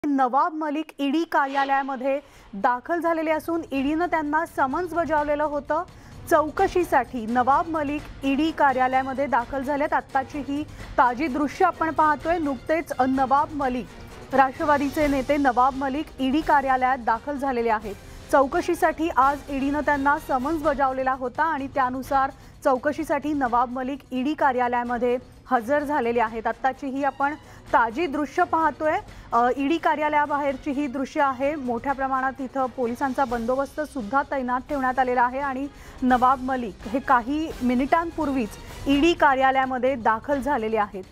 Nawab Malik ED कार्यालयामध्ये दाखल झालेले असून ईडीनं त्यांना समन्स बजावलेलं होतं चौकशीसाठी। नवाब मलिक ईडी कार्यालयामध्ये दाखल झालेत। आत्ताची ही ताजी दृश्य आपण पाहतोय। नुकतेच नवाब मलिक, राष्ट्रवादीचे नेते नवाब मलिक ईडी कार्यालयात दाखल झालेले आहेत। चौकशीसाठी आज ईडीनं त्यांना समन्स बजावलेला होता आणि त्यानुसार चौकशीसाठी नवाब मलिक ईडी कार्यालयामध्ये हजर झालेले आहेत। आत्ताची ही आपण ताजी दृश्य पाहतोय। ईडी कार्यालयाबाहेरची ही दृश्य आहे। मोठ्या प्रमाणात इथं पोलिसांचा बंदोबस्त सुद्धा तैनात ठेवण्यात आलेला आहे आणि नवाब मलिक हे काही मिनिटांपूर्वीच ईडी कार्यालयामध्ये दाखल झालेले आहेत।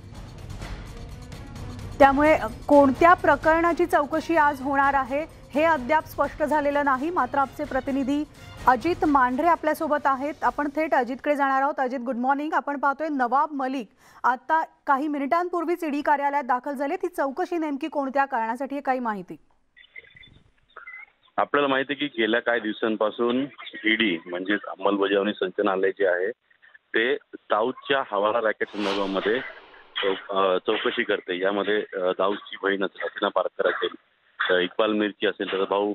त्यामुळे कोणत्या प्रकरणाची चौकशी आज होणार आहे हे अद्याप स्पष्ट झालेलं नाही। मात्र आमचे प्रतिनिधी अजित मांढरे आपल्या सोबत आहेत। आपण थेट अजितकडे जाणार आहोत। Ajit, good morning. आपण पाहतोय नवाब मलिक आता काही मिनिटांपूर्वीच ईडी कार्यालयात दाखल झाले। ती चौकशी नेमकी कोणत्या कारणासाठी आहे, काही माहिती? आपल्याला माहिती आहे की गेल्या काही दिवसांपासून ईडी म्हणजे अंमलबजावणी संचालनालय जे आहे ते दाऊदच्या हवाला रॅकेट संदर्भामध्ये चौकशी करते। यामध्ये दाऊदची बहीण असेल, हसीना पारकर असेल, इक्बाल मिर्ची असेल, त्याचा भाऊ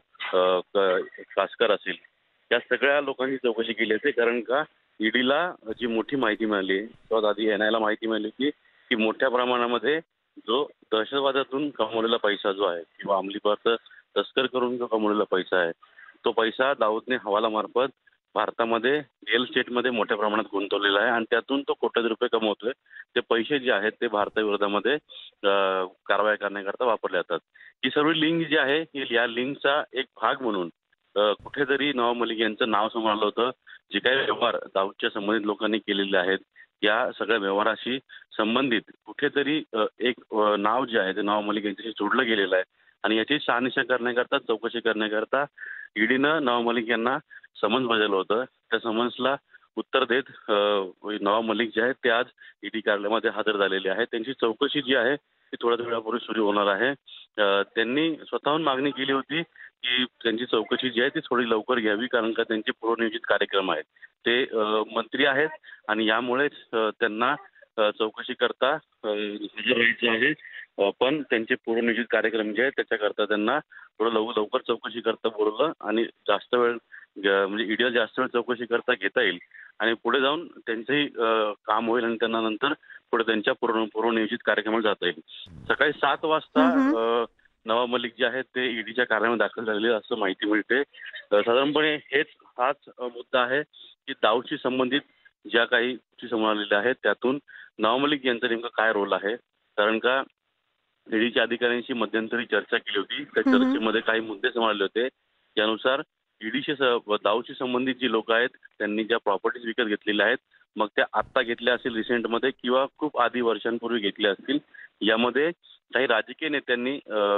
कासकर असेल, या सगळ्या लोकांची चौकशी केली जाते। कारण का ईडीला जी मोठी माहिती मिळाली, किंवा आधी एनआयला माहिती मिळाली की मोठ्या प्रमाणामध्ये जो दहशतवादातून कमवलेला पैसा जो आहे किंवा अंमली पदार्थ तस्कर करून जो कमवलेला पैसा आहे तो पैसा दाऊदने हवालामार्फत भारतामध्ये रिअल इस्टेटमध्ये मोठ्या प्रमाणात गुंतवलेला आहे आणि त्यातून तो कोट्यवधी रुपये कमवतोय। ते पैसे जे आहेत ते भारताविरोधामध्ये कारवाई करण्याकरता वापरले जातात। ही सर्व लिंक जी आहे या लिंकचा एक भाग म्हणून कुठेतरी नवाब मलिक यांचं नाव समोर आलं होतं। जे काही व्यवहार दाऊदच्या संबंधित लोकांनी केलेले आहेत या सगळ्या व्यवहाराशी संबंधित कुठेतरी एक नाव जे आहे ते नवाब मलिक यांच्याशी जोडलं गेलेलं आहे आणि याची शहानिशा करण्याकरता, चौकशी करण्याकरता ईडीनं नवाब मलिक यांना समन्स बजावलं होतं। त्या समन्सला उत्तर देत नवाब मलिक जे आहेत ते आज ईडी कार्यालयामध्ये हजर झालेले आहेत। त्यांची चौकशी जी आहे ती थोड्या वेळापूर्वी सुरू होणार आहे। त्यांनी स्वतःहून मागणी केली होती की त्यांची चौकशी जी आहे ती थोडी लवकर घ्यावी, कारण का त्यांचे पूर्वनियोजित कार्यक्रम आहेत। ते मंत्री आहेत आणि यामुळेच त्यांना चौकशी करता हजर राहायचे आहे। पण त्यांचे पूर्वनियोजित कार्यक्रम जे आहेत त्याच्याकरता त्यांना थोडं लवकर चौकशी करता बोलवलं आणि जास्त वेळ म्हणजे ईडीला जास्त वेळ चौकशी करता घेता येईल आणि पुढे जाऊन त्यांचंही काम होईल आणि त्यांना नंतर पुढे त्यांच्या पूर्वनियोजित कार्यक्रमाला जाता येईल। सकाळी 7 वाजता नवाब मलिक जे आहेत ते ईडीच्या कार्यालयामध्ये दाखल झालेले असं माहिती मिळते। साधारणपणे हाच मुद्दा आहे की दाऊदशी संबंधित ज्या काही गोष्टी समोर आलेल्या आहेत त्यातून नवाब मलिक यांचा नेमका काय रोल आहे। कारण का ईडीच्या अधिकाऱ्यांशी मध्यंतरी चर्चा केली होती, त्या चर्चेमध्ये काही मुद्दे समोर आले होते। त्यानुसार ईडीशी दाऊदशी संबंधित जी लोक आहेत त्यांनी ज्या प्रॉपर्टीज विकत घेतलेल्या आहेत, मग त्या आत्ता घेतल्या असतील रिसेंटमध्ये किंवा खूप आधी वर्षांपूर्वी घेतल्या असतील, यामध्ये काही राजकीय नेत्यांनी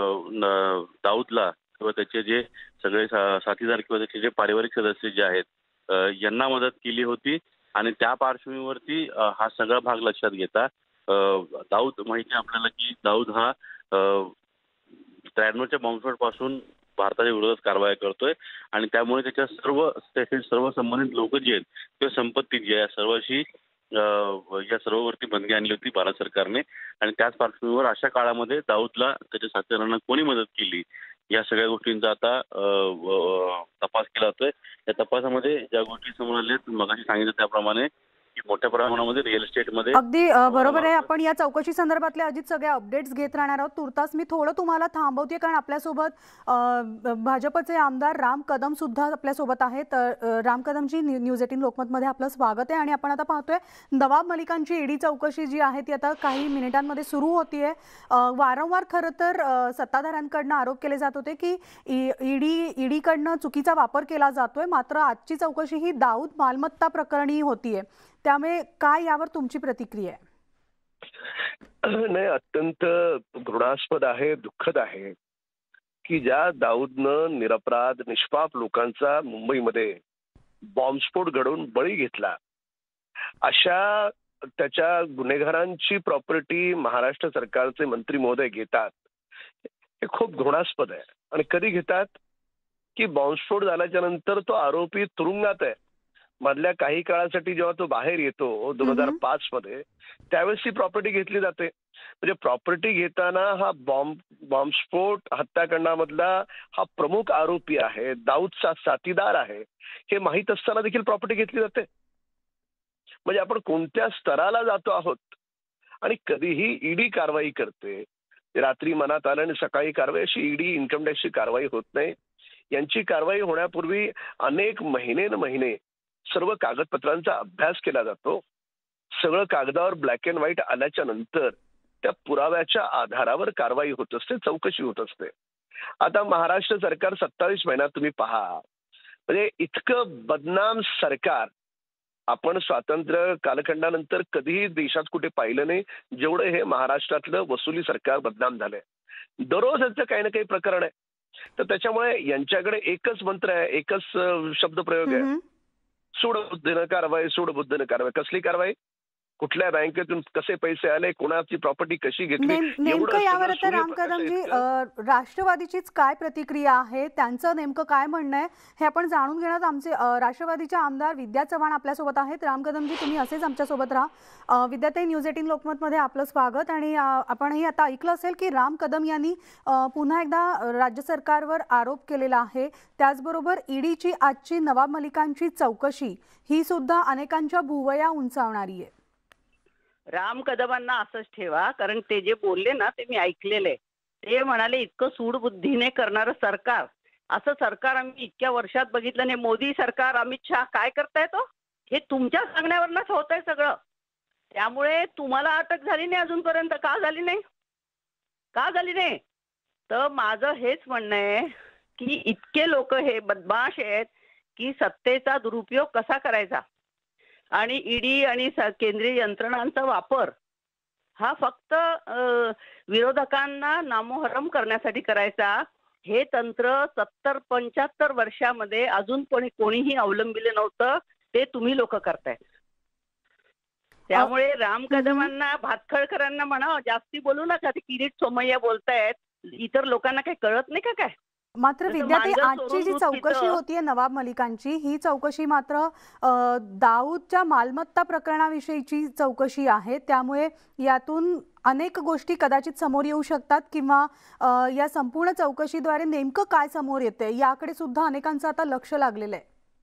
दाऊदला किंवा त्याचे जे सगळे साथीदार किंवा त्याचे जे पारिवारिक सदस्य जे आहेत यांना मदत केली होती आणि त्या पार्श्वभूमीवरती हा सगळा भाग लक्षात घेता दाऊद, माहिती आपल्याला की दाऊद हा 93च्या बॉम्बस्फोट पासून भारताच्या विरोधात कारवाया करतोय आणि त्यामुळे त्याच्या सर्व संबंधित लोक जे आहेत किंवा संपत्ती जी आहे सर्वांशी या सर्ववरती बंदी आणली होती भारत सरकारने आणि त्याच पार्श्वभूमीवर अशा काळामध्ये दाऊदला त्याच्या साथीदारांना कोणी मदत केली या सगळ्या गोष्टींचा आता तपास केला जातोय। या तपासामध्ये ज्या गोष्टी समोर आल्या मगाशी सांगितलं त्याप्रमाणे की मोठ्या प्रमाणामध्ये रिअल इस्टेटमध्ये अगदी बरोबर आहे। आपण या चौकशी संदर्भातले अजित सगळे अपडेट्स घेत राहणार आहोत। तुर्तास मी थोडं तुम्हाला थांबवते कारण आपल्यासोबत भाजपचे आमदार राम कदम सुद्धा आपल्यासोबत आहेत। राम कदमजी, न्यूज 18 लोकमतमध्ये आपलं स्वागत आहे। आणि आपण आता पाहतोय नवाब मलिकांची ईडी चौकशी जी आहे ती आता काही मिनिटांमध्ये सुरू होतीये। वारंवार खरं तर सत्ताधाऱ्यांकडनं आरोप केले जात होते की ईडीकडनं चुकीचा वापर केला जातोय, मात्र आजची चौकशी ही दाऊद मालमत्ता प्रकरणी होतीये। त्यामुळे काय यावर तुमची प्रतिक्रिया आहे? नाही, अत्यंत घृणास्पद आहे, दुःखद आहे की ज्या दाऊदनं निरपराध निष्पाप लोकांचा मुंबईमध्ये बॉम्बस्फोट घडवून बळी घेतला, अशा त्याच्या गुन्हेगारांची प्रॉपर्टी महाराष्ट्र सरकारचे मंत्री महोदय घेतात, हे खूप घृणास्पद आहे। आणि कधी घेतात की बॉम्बस्फोट झाल्याच्या नंतर तो आरोपी तुरुंगात आहे मधल्या काही काळासाठी जेव्हा तो बाहेर येतो 2005 मध्ये, त्यावेळेस ती प्रॉपर्टी घेतली जाते. म्हणजे प्रॉपर्टी घेताना हा बॉम्बस्फोट हत्याकांडामधला हा प्रमुख आरोपी आहे, दाऊदचा साथीदार आहे, हे माहीत असताना देखील प्रॉपर्टी घेतली जाते. म्हणजे आपण कोणत्या स्तराला जातो आहोत. आणि कधीही ईडी कारवाई करते, रात्री मनात आलं आणि सकाळी कारवाई, अशी ईडी इन्कम टॅक्सची कारवाई होत नाही. यांची कारवाई होण्यापूर्वी अनेक महिने सर्व कागदपत्रांचा अभ्यास केला जातो. सगळं कागदावर ब्लॅक अँड व्हाईट आल्याच्या नंतर त्या पुराव्याच्या आधारावर कारवाई होत असते, चौकशी होत असते. आता महाराष्ट्र सरकार 27 महिन्यात तुम्ही पहा, म्हणजे इतकं बदनाम सरकार आपण स्वातंत्र्य कालखंडानंतर कधीही देशात कुठे पाहिलं नाही, जेवढं हे महाराष्ट्रातलं वसुली सरकार बदनाम झालंय. दररोज यांचं काही ना काही प्रकरण आहे. तर त्याच्यामुळे यांच्याकडे एकच मंत्र आहे, एकच शब्दप्रयोग आहे, सूडबुद्धीनं कारवाई, सूडबुद्धीनं कारवाई. कसली कारवाई? कुठल्या बँकेतून कसे पैसे आले, कोणाची प्रॉपर्टी कशी घेतली, नेमकं यावर आता राम कदमजी राष्ट्रवादीचीच काय प्रतिक्रिया आहे, त्यांचं नेमकं काय म्हणणं आहे हे आपण जाणून घेण्यात आमचे राष्ट्रवादीचे आमदार विद्या चव्हाण आपल्यासोबत आहेत. राम कदमजी, तुम्ही असेच आमच्यासोबत राहा. विद्याताई, न्यूज 18 लोकमतमध्ये आपलं स्वागत. आणि आपणही आता ऐकलं असेल की राम कदम यांनी पुन्हा एकदा राज्य सरकारवर आरोप केलेला आहे. त्याचबरोबर ईडीची आजची नवाब मलिकांची चौकशी ही सुद्धा अनेकांच्या भुवया उंचावणारी आहे. राम कदमांना असंच ठेवा, कारण ते जे बोलले ना ते मी ऐकलेले. ते म्हणाले इतकं सूडबुद्धीने करणारं सरकार, असं सरकार आम्ही इतक्या वर्षात बघितलं नाही. मोदी सरकार, अमित शहा काय करताय तो, हे तुमच्या सांगण्यावरच होत आहे सगळं. त्यामुळे तुम्हाला अटक झाली नाही अजूनपर्यंत. का झाली नाही? का झाली नाही? तर माझं हेच म्हणणं आहे की इतके लोक हे बदमाश आहेत की सत्तेचा दुरुपयोग कसा करायचा, आणि ईडी आणि केंद्रीय यंत्रणांचा वापर हा फक्त विरोधकांना नामोहरम करण्यासाठी करायचा. हे तंत्र 70-75 वर्षामध्ये अजून कोणीही अवलंबिले नव्हतं. ते तुम्ही लोक करतायत. त्यामुळे राम कदमांना, भातखळकरांना म्हणा जास्ती बोलू नका. ते किरीट सोमय्या बोलतायत, इतर लोकांना काही कळत नाही का काय? मात्र विद्यार्थी, आजची जी चौकशी होतीये नवाब मलिकांची, ही चौकशी मात्र दाऊदच्या मालमत्ता प्रकरणाविषयीची चौकशी आहे. त्यामुळे यातून अनेक गोष्टी कदाचित समोर येऊ शकतात, किंवा या संपूर्ण चौकशीद्वारे नेमकं काय समोर येते याकडे सुद्धा अनेकांचं आता लक्ष लागलेलं आहे.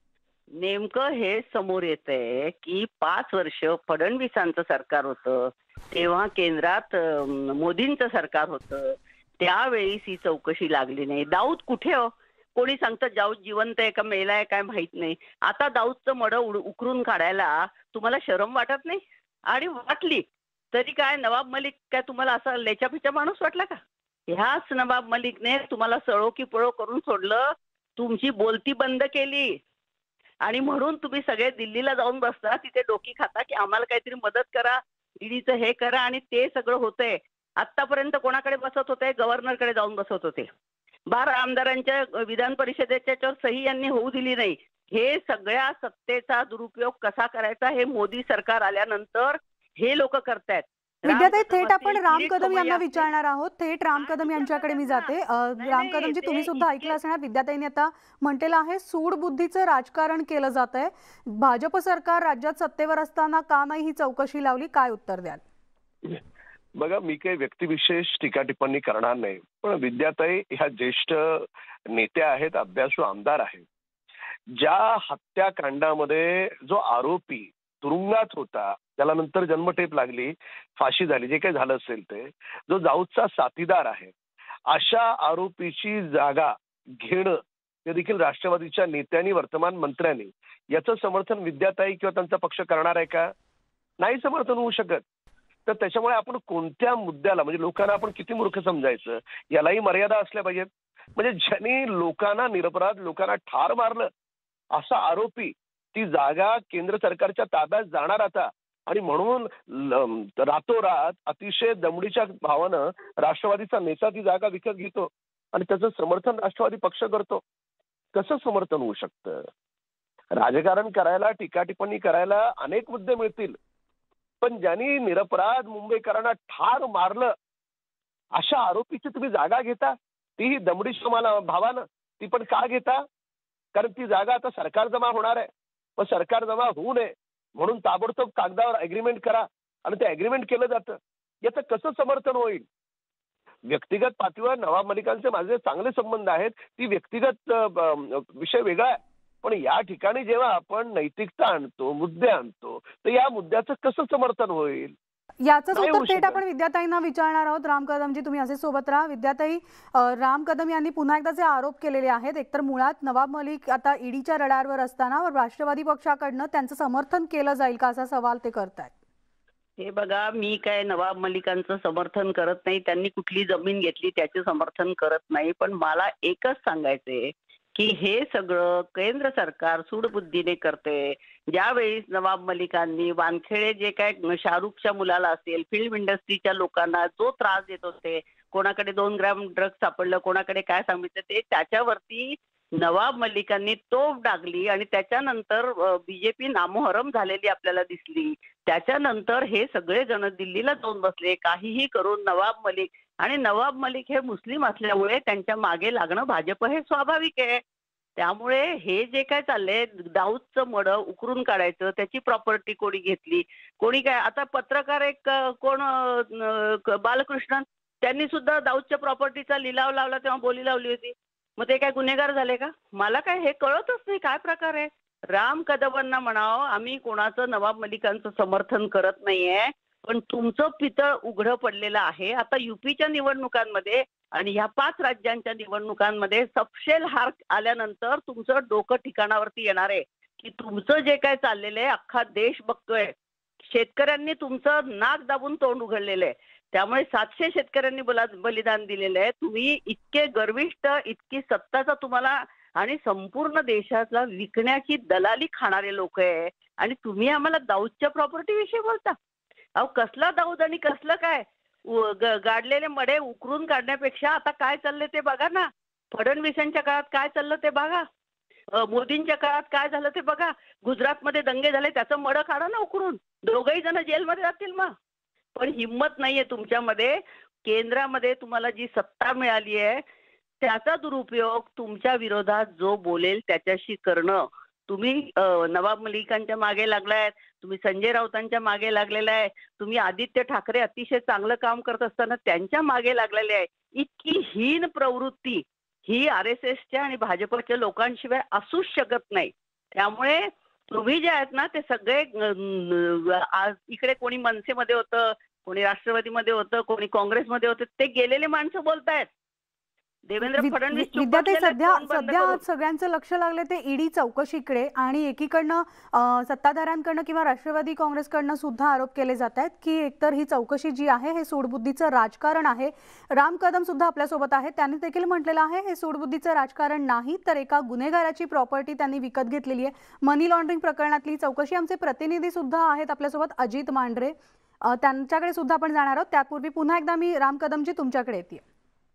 नेमकं हे समोर येतंय की 5 वर्ष फडणवीसांचं सरकार होतं, तेव्हा केंद्रात मोदींचं सरकार होतं, त्यावेळी ही चौकशी लागली नाही. दाऊद कुठे हो? कोणी सांगतं दाऊद जिवंत आहे का मेलाय काय माहित नाही. आता दाऊदचं मड उकरून काढायला तुम्हाला शरम वाटत नाही? आणि वाटली तरी काय, नवाब मलिक काय तुम्हाला असा लेचापिचा माणूस वाटला का? ह्याच नवाब मलिकने तुम्हाला सळो की पळो करून सोडलं, तुमची बोलती बंद केली, आणि म्हणून तुम्ही सगळे दिल्लीला जाऊन बसता, तिथे डोकी खाता की आम्हाला काहीतरी मदत करा, ईडीचं हे करा, आणि ते सगळं होतंय. आतापर्यंत कोणाकडे बसत होते? गव्हर्नरकडे जाऊन बसत होते. 12 आमदारांच्या विधान परिषदेच्या सही यांनी होऊ दिली नाही. हे सगळ्या सत्तेचा दुरुपयोग कसा करायचा हे मोदी सरकार आल्यानंतर हे लोक करतायत. विद्याताई, थेट आपण राम कदम यांना विचारणार आहोत. थेट राम कदम यांच्याकडे मी जाते. राम कदमजी, तुम्ही सुद्धा ऐकलं असणार, विद्याताईंनी आता म्हटलेलं आहे सूडबुद्धीचं राजकारण केलं जात आहे. भाजप सरकार राज्यात सत्तेवर असताना का नाही ही चौकशी लावली? काय उत्तर द्याल? बघा, मी काही व्यक्तिविशेष टीका टिप्पणी करणार नाही, पण विद्याताई ह्या ज्येष्ठ नेत्या आहेत, अभ्यासू आमदार आहेत. ज्या हत्याकांडामध्ये जो आरोपी तुरुंगात होता, त्याला नंतर जन्मठेप लागली, फाशी झाली, जे काही झालं असेल ते, जो दाऊदचा साथीदार आहे, अशा आरोपीची जागा घेणं ते देखील राष्ट्रवादीच्या नेत्यांनी, वर्तमान मंत्र्यांनी, याचं समर्थन विद्याताई किंवा त्यांचा पक्ष करणार आहे का? नाही समर्थन होऊ शकत. तर त्याच्यामुळे आपण कोणत्या मुद्द्याला, म्हणजे लोकांना आपण किती मूर्ख समजायचं यालाही मर्यादा असल्या पाहिजेत. म्हणजे ज्यांनी लोकांना, निरपराध लोकांना ठार मारलं असा आरोपी, ती जागा केंद्र सरकारच्या ताब्यात जाणार आता, आणि म्हणून रातोरात अतिशय दमडीच्या भावानं राष्ट्रवादीचा नेता ती जागा विकत घेतो आणि त्याचं समर्थन राष्ट्रवादी पक्ष करतो. कसं समर्थन होऊ शकतं? राजकारण करायला, टीका टिप्पणी करायला अनेक मुद्दे मिळतील, पण ज्यांनी निरपराध मुंबईकरांना ठार मारलं अशा आरोपीची तुम्ही जागा घेता, तीही दमडीच्या भावानं. ती पण का घेता? कारण ती जागा आता सरकार जमा होणार आहे. मग सरकार जमा होऊ नये म्हणून ताबडतोब कागदावर अग्रीमेंट करा आणि ते अग्रीमेंट केलं जातं. याचं कसं समर्थन होईल? व्यक्तिगत पातळीवर नवाब मलिकांचे माझे चांगले संबंध आहेत, ती व्यक्तिगत विषय वेगळा आहे. पण या ठिकाणी जेव्हा आपण नैतिकता आणतो, मुद्दे आणतो, तर या मुद्द्याचं कसं समर्थन होईल? याचंच नाही उत्तर होऊ थेट शकत. आपण विद्याताईंना विचारणार आहोत. राम कदमजी, तुम्ही असे सोबत राहा. विद्याताई, राम कदम यांनी पुन्हा एकदा जे आरोप केलेले आहेत, एकतर मुळात नवाब मलिक आता ईडीच्या रडारवर असताना राष्ट्रवादी पक्षाकडनं त्यांचं समर्थन केलं जाईल का, असा सवाल ते करतायत. हे बघा, मी काय नवाब मलिकांचं समर्थन करत नाही, त्यांनी कुठली जमीन घेतली त्याचे समर्थन करत नाही. पण मला एकच सांगायचंय की हे सगळं केंद्र सरकार सूडबुद्धीने करते. ज्यावेळेस नवाब मलिकांनी वानखेडे जे काय शाहरुखच्या मुलाला असेल, फिल्म इंडस्ट्रीच्या लोकांना जो त्रास देत होते, कोणाकडे 2 ग्रॅम ड्रग्ज सापडलं, कोणाकडे काय सांगितलं, ते त्याच्यावरती नवाब मलिकांनी तोफ डागली आणि त्याच्यानंतर बीजेपी नामोहरम झालेली आपल्याला दिसली. त्याच्यानंतर हे सगळे जण दिल्लीला जाऊन बसले, काहीही करून नवाब मलिक. आणि नवाब मलिक हे मुस्लिम असल्यामुळे त्यांच्या मागे लागणं भाजप हे स्वाभाविक आहे. त्यामुळे हे जे काय चाललंय, दाऊदचं मडं उकरून काढायचं, त्याची प्रॉपर्टी कोणी घेतली, कोणी काय. आता पत्रकार एक कोण बालकृष्णन, त्यांनी सुद्धा दाऊदच्या प्रॉपर्टीचा लिलाव लावला, तेव्हा बोली लावली होती. मग ते काय गुन्हेगार झाले का? मला काय हे कळतच नाही काय प्रकार आहे. राम कदमांना म्हणावं, आम्ही कोणाचं नवाब मलिकांचं समर्थन करत नाहीये, पण तुमचं पितळ उघडं पडलेलं आहे. आता युपीच्या निवडणुकांमध्ये आणि ह्या 5 राज्यांच्या निवडणुकांमध्ये सपशेल हार आल्यानंतर तुमचं डोकं ठिकाणावरती येणार आहे की तुमचं जे काय चाललेलं आहे अख्खा देश बघतोय. शेतकऱ्यांनी तुमचं नाक दाबून तोंड उघडलेलं आहे. त्यामुळे 700 शेतकऱ्यांनी बलिदान दिलेलं आहे. तुम्ही इतके गर्विष्ठ, इतकी सत्ताचा तुम्हाला आणि संपूर्ण देशाला विकण्याची दलाली खाणारे लोक आहे आणि तुम्ही आम्हाला दाऊदच्या प्रॉपर्टी विषयी बोलता. अहो, कसला दाऊद आणि कसलं काय? गाडलेले मडे उकरून काढण्यापेक्षा आता काय चाललंय ते बघा ना. फडणवीसांच्या काळात काय चाललं ते बघा, मोदींच्या काळात काय झालं ते बघा. गुजरातमध्ये दंगे झाले, त्याचं मडं काढा ना उकरून. दोघही जण जेलमध्ये जातील मग. पण हिंमत नाहीये तुमच्यामध्ये. केंद्रामध्ये तुम्हाला जी सत्ता मिळाली आहे त्याचा दुरुपयोग तुमच्या विरोधात जो बोलेल त्याच्याशी करणं. तुम्ही नवाब मलिकांच्या मागे लागलाय, तुम्ही संजय राऊतांच्या मागे लागलेला आहे, तुम्ही आदित्य ठाकरे अतिशय चांगलं काम करत असताना त्यांच्या मागे लागलेले आहे. इतकी हीन प्रवृत्ती ही RSSच्या आणि भाजपच्या लोकांशिवाय असूच शकत नाही. त्यामुळे तुम्ही जे आहेत ना ते सगळे इकडे कोणी मनसेमध्ये होतं, कोणी राष्ट्रवादीमध्ये होतं, कोणी काँग्रेसमध्ये होतं, ते गेलेले माणसं बोलतायत. देवेंद्र फडणवीस विद्यार्थी सध्या आज सगळ्यांचं लक्ष लागले ते ईडी चौकशीकडे आणि एकीकडनं सत्ताधाऱ्यांकडनं किंवा राष्ट्रवादी काँग्रेसकडनं सुद्धा आरोप केले जात आहेत की एकतर ही चौकशी जी आहे हे सूडबुद्धीचं राजकारण आहे. राम कदम सुद्धा आपल्यासोबत आहेत. त्यांनी देखील म्हटलेलं आहे हे सूडबुद्धीचं राजकारण नाही तर एका गुन्हेगाराची प्रॉपर्टी त्यांनी विकत घेतलेली आहे. मनी लॉन्ड्रिंग प्रकरणातली चौकशी. आमचे प्रतिनिधी सुद्धा आहेत आपल्यासोबत, अजित मांढरे, त्यांच्याकडे सुद्धा आपण जाणार आहोत. त्यापूर्वी पुन्हा एकदा मी राम कदमजी तुमच्याकडे येते.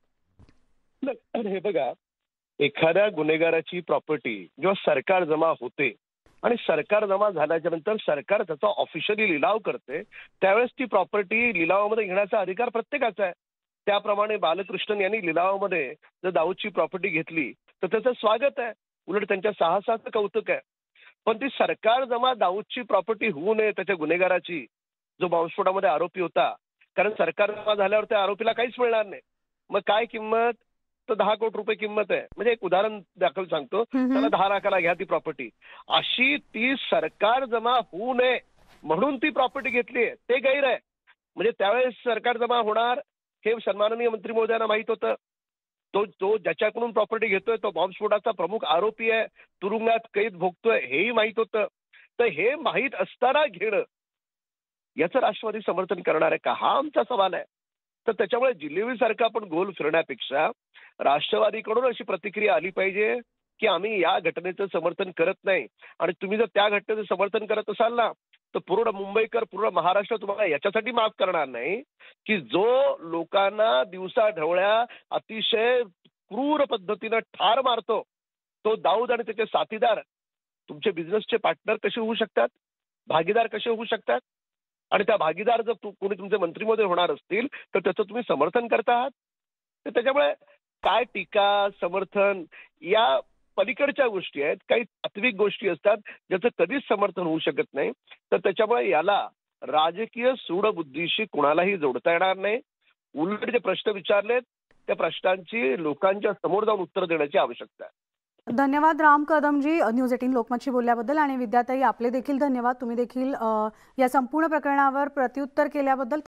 हे बघा, एखाद्या गुन्हेगाराची प्रॉपर्टी जेव्हा सरकार जमा होते आणि सरकार जमा झाल्याच्या नंतर सरकार त्याचा ऑफिशियली लिलाव करते, त्यावेळेस ती प्रॉपर्टी लिलावामध्ये घेण्याचा अधिकार प्रत्येकाचा आहे. त्याप्रमाणे बालकृष्णन यांनी लिलावामध्ये जर दाऊदची प्रॉपर्टी घेतली तर त्याचं स्वागत आहे, उलट त्यांच्या साहसाचं कौतुक आहे. पण ती सरकार जमा दाऊदची प्रॉपर्टी होऊ नये त्याच्या गुन्हेगाराची, जो बॉम्बस्फोटामध्ये आरोपी होता, कारण सरकार जमा झाल्यावर त्या आरोपीला काहीच मिळणार नाही. मग काय किंमत? तर 10 कोटी रुपये किंमत आहे. म्हणजे एक उदाहरण दाखल सांगतो, त्याला 10 लाखाला घ्या ती प्रॉपर्टी. अशी ती सरकार जमा होऊ नये म्हणून ती प्रॉपर्टी घेतली आहे, ते गैर आहे. म्हणजे त्यावेळेस सरकार जमा होणार हे सन्माननीय मंत्री महोदयांना माहित होतं. तो ज्याच्याकडून प्रॉपर्टी घेतोय तो बॉम्बस्फोटाचा प्रमुख आरोपी आहे, तुरुंगात कैद भोगतोय, हेही माहित होतं. तर हे माहीत असताना घेणं याचं राष्ट्रवादी समर्थन करणार आहे का, हा आमचा सवाल आहे. तर त्याच्यामुळे जिलेबीसारखा आपण गोल फिरण्यापेक्षा राष्ट्रवादीकडून अशी प्रतिक्रिया आली पाहिजे की आम्ही या घटनेचं समर्थन करत नाही. आणि तुम्ही जर त्या घटनेचं समर्थन करत असाल ना तर पूर्ण मुंबईकर, पूर्ण महाराष्ट्र तुम्हाला याच्यासाठी माफ करणार नाही की जो लोकांना दिवसा ढवळ्या अतिशय क्रूर पद्धतीनं ठार मारतो तो दाऊद आणि त्याचे साथीदार तुमचे बिझनेसचे पार्टनर कसे होऊ शकतात, भागीदार कसे होऊ शकतात. आणि त्या भागीदार जर कोणी तुमचे मंत्री महोदय होणार असतील तर त्याचं तुम्ही समर्थन करता आहात. तर त्याच्यामुळे काय टीका समर्थन या पलीकडच्या गोष्टी आहेत, काही तात्विक गोष्टी असतात ज्याचं कधीच समर्थन होऊ शकत नाही. तर त्याच्यामुळे याला राजकीय सूडबुद्धीशी कुणालाही जोडता येणार नाही. उलट जे प्रश्न विचारलेत त्या प्रश्नांची लोकांच्या समोर जाऊन उत्तर देण्याची आवश्यकता आहे. धन्यवाद राम कदमजी, न्यूज 18 लोकमतशी बोलल्याबद्दल. आणि विद्याताई, आपले देखील धन्यवाद. तुम्ही देखील या संपूर्ण प्रकरणावर प्रत्युत्तर केल्याबद्दल.